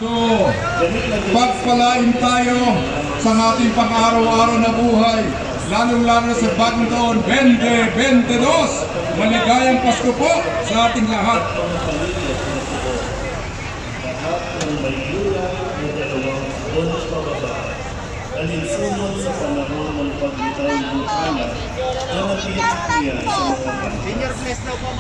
Santo. Pagpalain tayo sa ating pang-araw-araw na buhay, lalong-lalo sa bagong taon 2022. Maligayang Pasko po sa ating lahat. Alinsunod sa panahon ng paglitaw ng bukana na napiyat-piyat sa mga Senior bless daw po,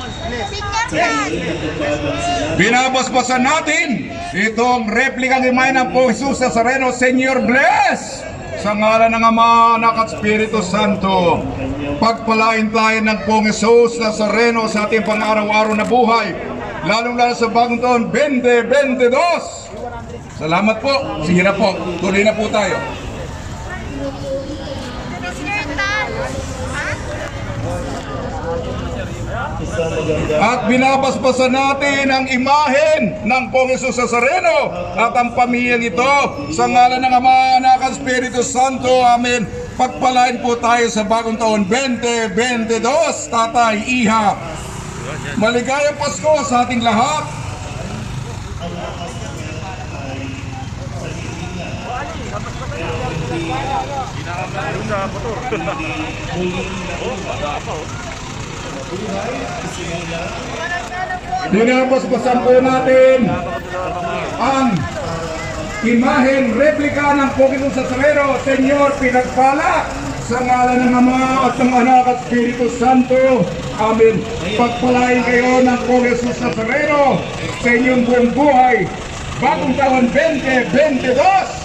bless. Binabasbasan natin itong replikang imahe ng Pong Jesus Nazareno, Senior Bless, sa ngalan ng Ama, Anak at Espiritu Santo. Pagpalain tayo ng Pong Jesus Nazareno sa ating pang-araw-araw na buhay, lalong-lalo sa bagong taon 2022. Salamat po. Sige na po, tuloy na po tayo. At binabasbasan natin ang imahen ng Pong Jesus Nazareno at ang pamilyang ito sa ngalan ng Ama, Anak at Espiritu Santo. Amen. Pagpalain po tayo sa bagong taon 2022. Tatay, Iha, maligayang Pasko sa ating lahat. Binabasbasan po natin ang imahen, replika ng Pong Jesus Nazareno. Senyor, pinagpala sa ngalan ng Ama at ng Anak at Espiritu Santo. Amen. Pagpalain kayo ng Pong Jesus Nazareno sa inyong buong buhay. Bagong taon 2022.